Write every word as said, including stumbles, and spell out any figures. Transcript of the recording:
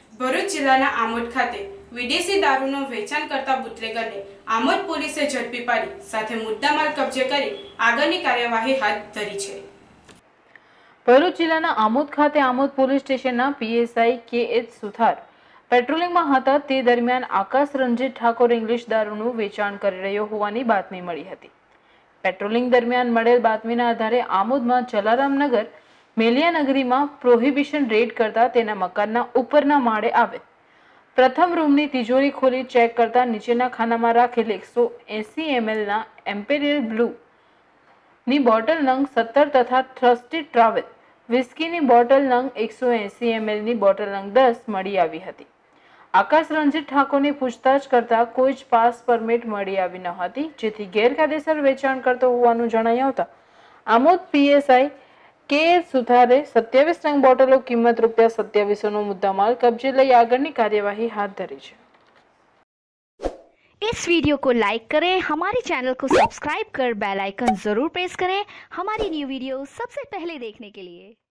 ભરૂચ જિલ્લાના આમોદ ખાતે વિદેશી દારૂનું વેચાણ કરતા બુટલેગરને આમોદ પોલીસે ઝડપી પાડી સાથે મુદ્દામાલ કબજે કરી આગળની કાર્યવાહી હાથ ધરી છે। ભરૂચ જિલ્લાના આમોદ ખાતે આમોદ પોલીસ સ્ટેશનના પીએસઆઈ કે એચ સુથાર પેટ્રોલિંગમાં હતા તે દરમિયાન આકાશ રંજીત ઠાકોર ઇંગ્લિશ દારૂનું વેચાણ કરી રહ્યો હોવાની બાતમી મળી હતી। પેટ્રોલિંગ દરમિયાન મળેલ બાતમીના આધારે આમોદમાં જલારામનગર મેલિયાનગરીમાં પ્રોહિબિશન રેડ કરતા તેના મકાનના ઉપરના માળે આવે પ્રથમ રૂમની તિજોરી ખોલી ચેક કરતા નીચેના ખાનામાં રાખેલ એકસો એસી એમએલના એમ્પેરિયલ બ્લુ ની બોટલ નંગ સત્તર તથા થ્રસ્ટી ટ્રાવેલ વિસ્કીની બોટલ નંગ એકસો એસી એમએલની બોટલ નંગ દસ મળી આવી હતી। આકાશ રંજીત ઠાકોરની પૂછતાછ કરતા કોઈ જ પાસ પરમિટ મળી આવી ન હતી, જેથી ગેરકાયદેસર વેચાણ કરતો હોવાનું જણાઈ આવતા આમોદ પીએસઆઈ કે સુથારે સત્યાવીસ નંગ બોટલો કિંમત રૂપિયા સત્યાવીસો નો मुद्दामाल कब्जे लई आगळनी कार्यवाही हाथ धरी है। इस वीडियो को लाइक करें, हमारे चैनल को सब्सक्राइब कर बेल आइकन जरूर प्रेस करें हमारी न्यू वीडियो सबसे पहले देखने के लिए।